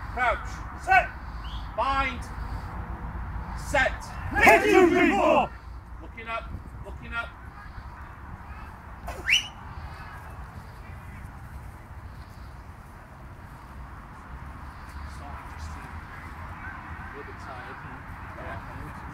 Crouch. Set. Bind. Set. Hit you before. Looking up. Looking up. Sorry, just a little bit tired. Yeah.